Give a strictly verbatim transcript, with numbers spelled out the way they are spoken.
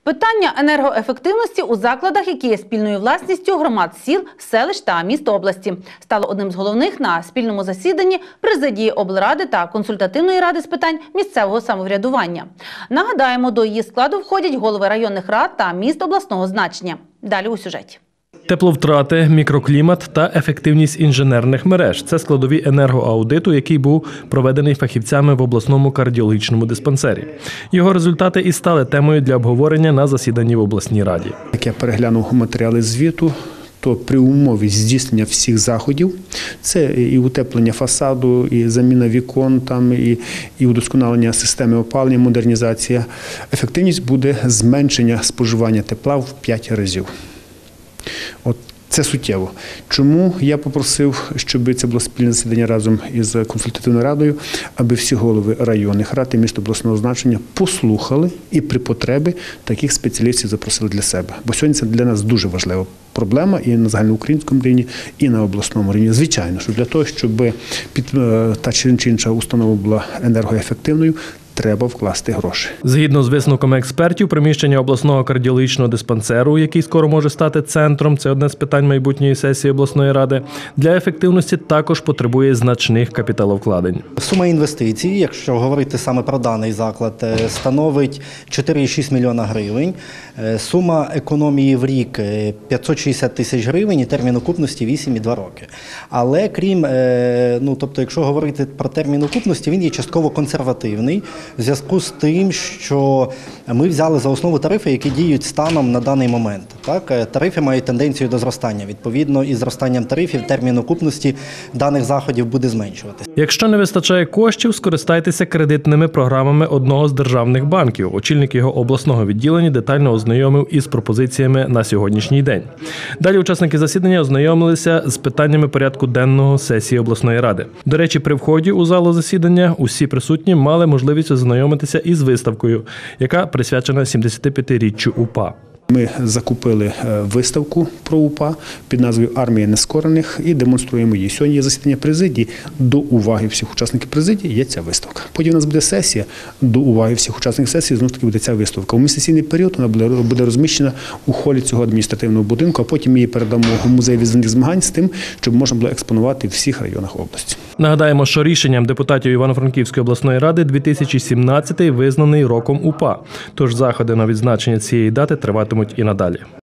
Питання енергоефективності у закладах, які є спільною власністю громад сіл, селищ та міст області, стало одним з головних на спільному засіданні президії облради та консультативної ради з питань місцевого самоврядування. Нагадаємо, до її складу входять голови районних рад та міст обласного значення. Далі у сюжеті. Тепловтрати, мікроклімат та ефективність інженерних мереж – це складові енергоаудиту, який був проведений фахівцями в обласному кардіологічному диспансері. Його результати і стали темою для обговорення на засіданні в обласній раді. Як я переглянув матеріали звіту, то при умові здійснення всіх заходів – це і утеплення фасаду, і заміна вікон, там, і, і удосконалення системи опалення, модернізація – ефективність буде зменшення споживання тепла в п'ять разів. От це суттєво. Чому я попросив, щоб це було спільне засідання разом із консультативною радою, аби всі голови районних рад і міст обласного значення послухали і при потребі таких спеціалістів запросили для себе. Бо сьогодні це для нас дуже важлива проблема і на загальноукраїнському рівні, і на обласному рівні. Звичайно, що для того, щоб під, та чи інша установа була енергоефективною, треба вкласти гроші. Згідно з висновками експертів, приміщення обласного кардіологічного диспансеру, який скоро може стати центром, це одне з питань майбутньої сесії обласної ради, для ефективності також потребує значних капіталовкладень. Сума інвестицій, якщо говорити саме про даний заклад, становить чотири цілих шість мільйона гривень. Сума економії в рік – п'ятсот шістдесят тисяч гривень і термін окупності – вісім цілих два роки. Але крім, ну, тобто, якщо говорити про термін окупності, він є частково консервативний. В зв'язку з тим, що ми взяли за основу тарифи, які діють станом на даний момент. Так? Тарифи мають тенденцію до зростання. Відповідно, із зростанням тарифів термін окупності даних заходів буде зменшуватися. Якщо не вистачає коштів, скористайтеся кредитними програмами одного з державних банків. Очільник його обласного відділення детально ознайомив із пропозиціями на сьогоднішній день. Далі учасники засідання ознайомилися з питаннями порядку денного сесії обласної ради. До речі, при вході у залу засідання усі присутні мали можливість ознайомитися із виставкою, яка присвячена сімдесятип'ятиріччю УПА. Ми закупили виставку про УПА під назвою «Армія нескорених» і демонструємо її. Сьогодні є засідання президії. До уваги всіх учасників президії є ця виставка. Потім у нас буде сесія. До уваги всіх учасників сесії знову ж таки буде ця виставка. У міжсесійний період вона буде розміщена у холі цього адміністративного будинку, а потім ми її передамо в музей відзваних змагань з тим, щоб можна було експонувати в всіх районах області. Нагадаємо, що рішенням депутатів Івано-Франківської обласної ради дві тисячі сімнадцятий визнаний роком УПА. Тож заходи на відзначення цієї дати триватимуть і надалі.